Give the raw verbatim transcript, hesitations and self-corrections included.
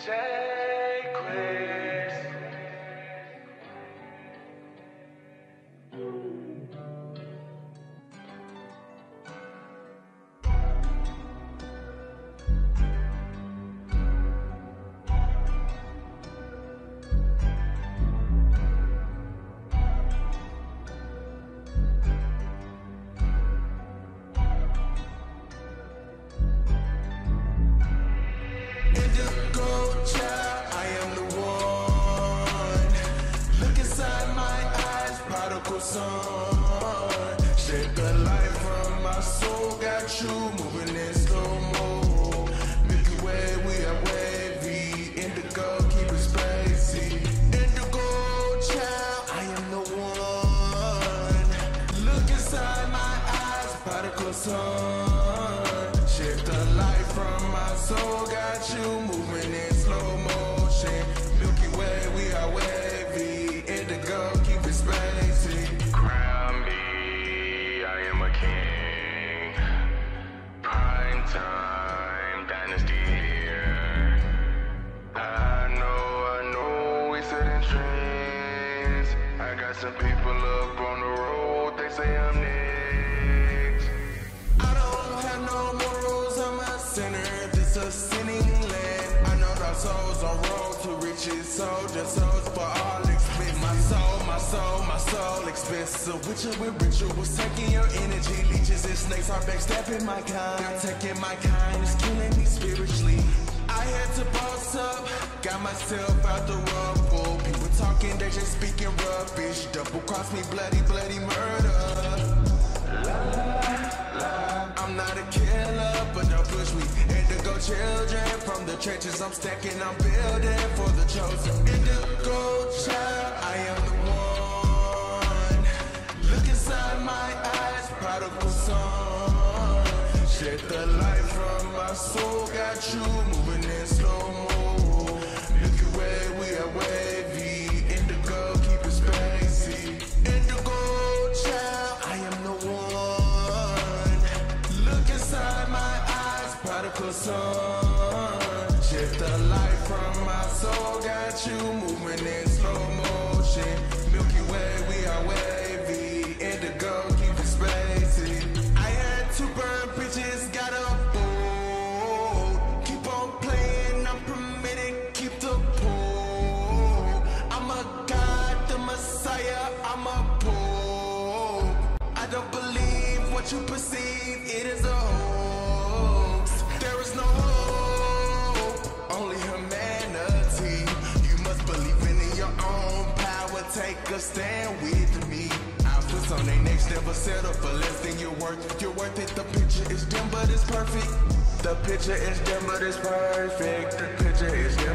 Shake the light from my soul, got you moving in slow-mo. Milky Way, we are wavy. Indigo, keep it spacey. Indigo child, I am the one. Look inside my eyes, particle sun. Shake the light from my soul, got you moving in slow motion. Milky Way, we are wavy. Indigo, keep it spacey. Crown me, I am a king. Prime time, dynasty here. I know, I know, we sit in dreams. I got some people up on the road, they say I'm next. I don't have no morals, I'm a sinner. This a sinning land. I know our souls on road to riches. Soldier souls for all expense. My soul, my soul, my soul expensive. Witcher with rituals, taking your energy. Leeches and snakes are backstabbing my kind. They're taking my kind, it's killing me spiritually. I had to boss up, got myself out the rubble. People talking, they just speaking rubbish. Double cross me, bloody, bloody murder. I'm not a killer, but don't push me. Indigo children from the trenches, I'm stacking, I'm building for the chosen. Indigo child, I am the one. Look inside my eyes, prodigal son. Shed the light from my soul, got you moving in slow-mo. Milky Way, we are wavy. Indigo, keep it spacey. Indigo child, I am the one. Look inside my eyes, prodigal son. Shed the light from my soul, got you moving in slow motion. Milky Way, we are wavy. Indigo, keep it spacey. I had to burn bridges, got a boat. Keep on playing, I'm permitted, keep the pole. I'm a god, the messiah, I'm a pope. I don't believe what you perceive, it is a hoax. There is no hope, only humanity. You must believe in your own power, take a stand with me. Outputs on their necks, never settle for less than you're worth. You're worth it, the picture is dim but it's perfect. The picture is dim but it's perfect. The picture is dim